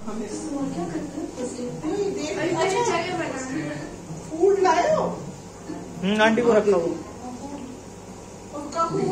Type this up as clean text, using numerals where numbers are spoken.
क्या करते हैं? अच्छा फूड लाए हो? आंटी को रखा वो।